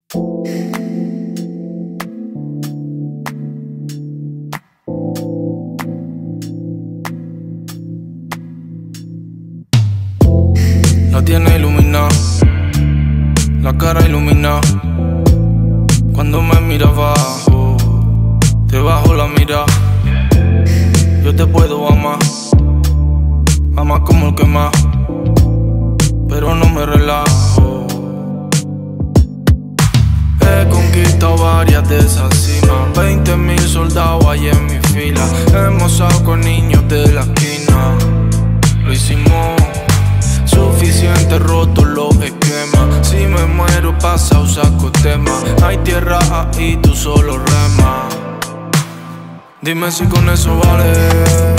La tiene iluminada, la cara iluminada. Cuando me mira abajo, te bajo la mira. Yo te puedo amar, amar como el que más, pero no me relajo. He conquistado varias de esas cimas, 20.000 soldados hay en mi fila. Hemos estado con niños de la esquina, lo hicimos suficiente, roto los esquemas. Si me muero pasa o saco tema. Hay tierra ahí, tú solo remas. Dime si con eso vale.